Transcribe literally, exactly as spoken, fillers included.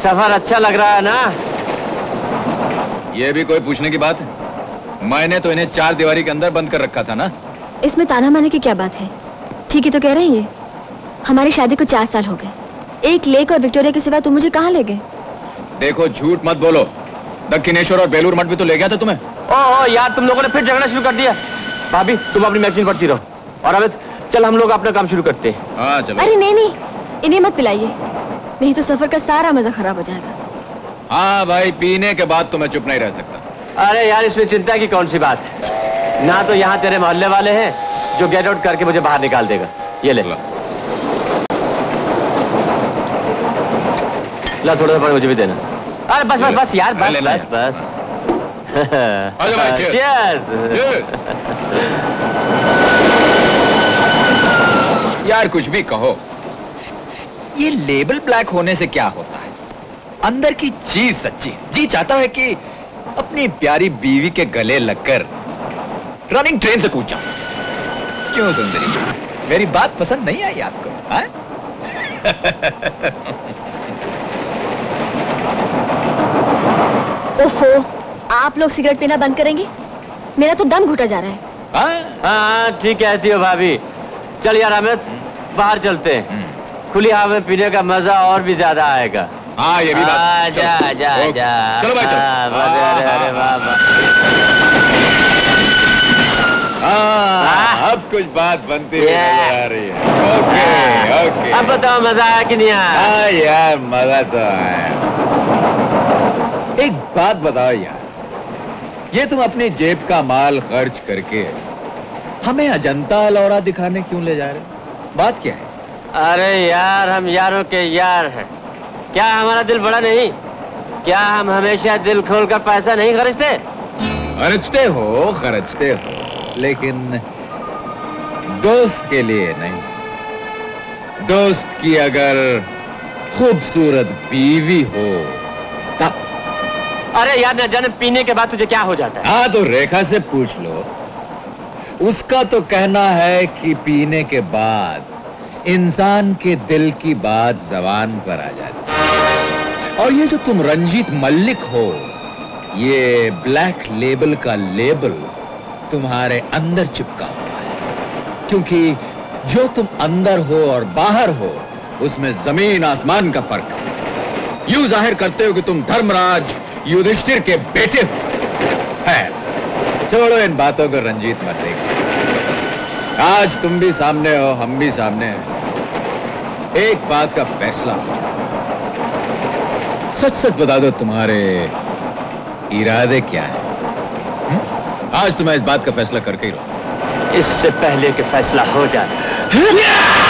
सफर अच्छा लग रहा है ना? ये भी कोई पूछने की बात है? मैंने तो इन्हें चार दीवारी के अंदर बंद कर रखा था ना। इसमें ताना मारने की क्या बात है? ठीक ही तो कह रहे हैं ये। हमारी शादी को चार साल हो गए। एक लेक और विक्टोरिया के सिवा तुम मुझे कहाँ ले गए? देखो झूठ मत बोलो, दक्षिणेश्वर और बेलूर मठ भी तो ले गया था तुम्हें। ओह यार, तुम लोगों ने फिर झगड़ा शुरू कर दिया। भाभी तुम अपनी मैगजीन पढ़ती रहो और अमित चल हम लोग अपना काम शुरू करते हैं। हाँ चलो। अरे नहीं नहीं, इन्हें मत पिलाइए, नहीं तो सफर का सारा मजा खराब हो जाएगा। हाँ भाई, पीने के बाद तो मैं चुप नहीं रह सकता। अरे यार इसमें चिंता की कौन सी बात है? ना तो यहाँ तेरे मोहल्ले वाले हैं जो गेट आउट करके मुझे बाहर निकाल देगा। ये ले ला, थोड़ा सा मुझे भी देना। अरे बस बस बस यार, बस बस बस। चीयर्स। यार कुछ भी कहो, ये लेबल ब्लैक होने से क्या होता है? अंदर की चीज सच्ची। जी चाहता है कि अपनी प्यारी बीवी के गले लगकर रनिंग ट्रेन से कूद जाऊं। क्यों सुंदरी, मेरी बात पसंद नहीं आई आपको? ओफो, आप लोग सिगरेट पीना बंद करेंगे? मेरा तो दम घुटा जा रहा है। हाँ हाँ ठीक कहती हो भाभी। चल यार अमित, बाहर चलते हैं, खुली हवा में पीने का मजा और भी ज्यादा आएगा। हाँ ये भी बात। आ, जा जा जा। चलो भाई चलो। अरे अरे वाह वाह। अब कुछ बात बनती हुई नजर आ रही है। Okay okay. अब बताओ मजा आया कि नहीं आया? हाँ यार मजा तो आया। एक बात बताओ यार, ये तुम अपनी जेब का माल खर्च करके हमें अजंता अलोरा दिखाने क्यों ले जा रहे हो? बात क्या है? अरे यार हम यारों के यार हैं, क्या हमारा दिल बड़ा नहीं? क्या हम हमेशा दिल खोलकर पैसा नहीं खर्चते? खर्चते हो खर्चते हो, लेकिन दोस्त के लिए नहीं। दोस्त की अगर खूबसूरत बीवी हो तब। अरे यार न जाने पीने के बाद तुझे क्या हो जाता है? हाँ तो रेखा से पूछ लो, उसका तो कहना है कि पीने के बाद इंसान के दिल की बात जबान पर आ जाती है। और ये जो तुम रंजीत मल्लिक हो, ये ब्लैक लेबल का लेबल तुम्हारे अंदर चिपका हुआ है, क्योंकि जो तुम अंदर हो और बाहर हो उसमें जमीन आसमान का फर्क है। यूं जाहिर करते हो कि तुम धर्मराज युधिष्ठिर के बेटे हो। है, छोड़ो इन बातों को रंजीत मल्लिक। आज तुम भी सामने हो, हम भी सामने हैं। एक बात का फैसला हो, सच सच बता दो तुम्हारे इरादे क्या है? हुँ? आज तुम्हें इस बात का फैसला करके ही रहो। इससे पहले कि फैसला हो जाए